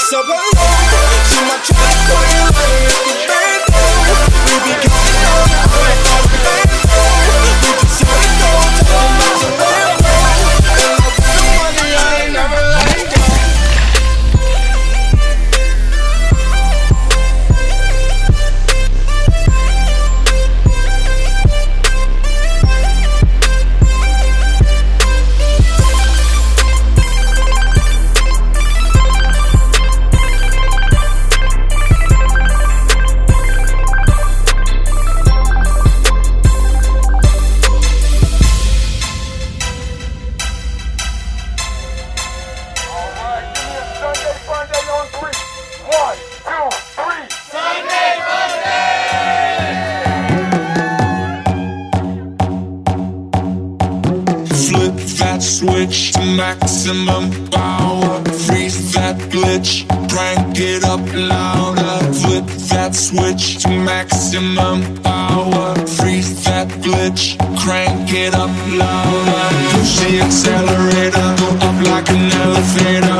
So hello to my track when you let it we be going on we just here to go to the rainbow. And I got the money, I ain't never letting go. Switch to maximum power, freeze that glitch, crank it up louder. Flip that switch to maximum power, freeze that glitch, crank it up louder. Push the accelerator, go up like an elevator.